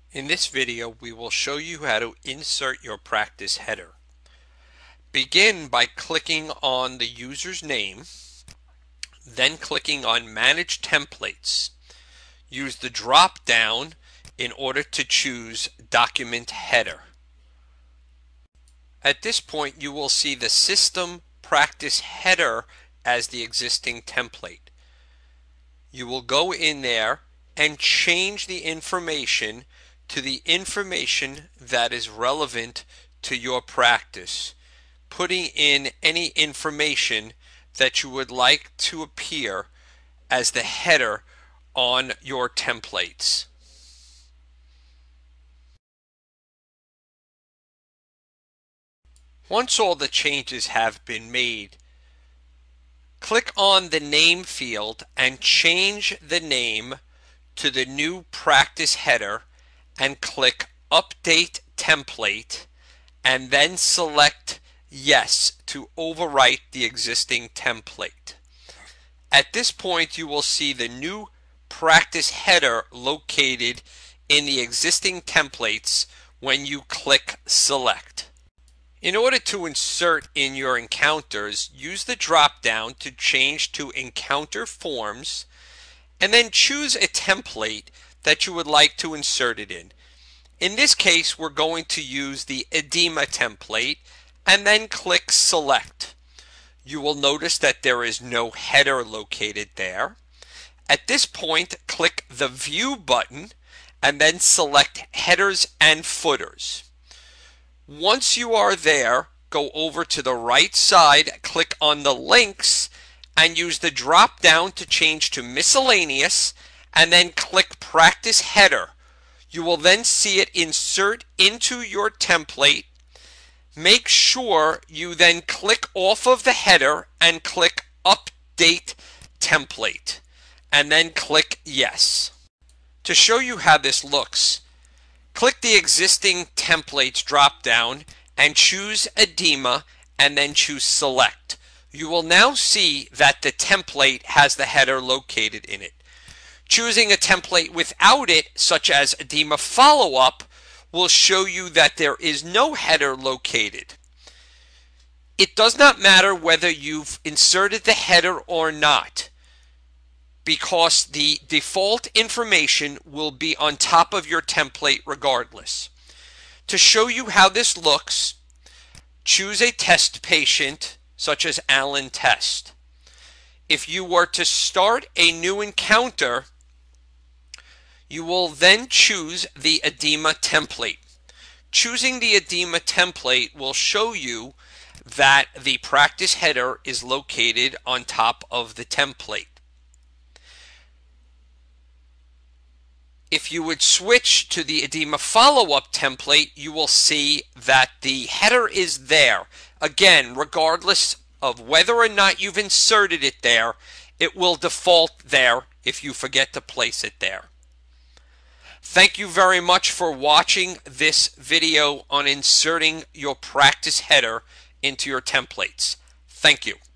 In this video, we will show you how to insert your practice header. Begin by clicking on the user's name, then clicking on Manage Templates. Use the drop down in order to choose Document Header. At this point, you will see the System Practice Header as the existing template. You will go in there and change the information to the information that is relevant to your practice, putting in any information that you would like to appear as the header on your templates. Once all the changes have been made, click on the name field and change the name to the new practice header and click Update Template, and then select Yes to overwrite the existing template. At this point, you will see the new practice header located in the existing templates when you click Select. In order to insert in your encounters, use the drop-down to change to Encounter Forms, and then choose a template that you would like to insert it in. In this case, we're going to use the edema template and then click Select. You will notice that there is no header located there. At this point, click the View button and then select Headers and Footers. Once you are there, go over to the right side, click on the links, and use the drop down to change to Miscellaneous, and then click Practice Header. You will then see it insert into your template. Make sure you then click off of the header and click Update Template, and then click Yes. To show you how this looks, click the existing templates drop down and choose Edema and then choose Select. You will now see that the template has the header located in it. Choosing a template without it, such as Edema Follow-Up, will show you that there is no header located. It does not matter whether you've inserted the header or not, because the default information will be on top of your template regardless. To show you how this looks, choose a test patient, such as Allen Test. If you were to start a new encounter, you will then choose the edema template. Choosing the edema template will show you that the practice header is located on top of the template. If you would switch to the edema follow-up template, you will see that the header is there. Again, regardless of whether or not you've inserted it there, it will default there if you forget to place it there. Thank you very much for watching this video on inserting your practice header into your templates. Thank you.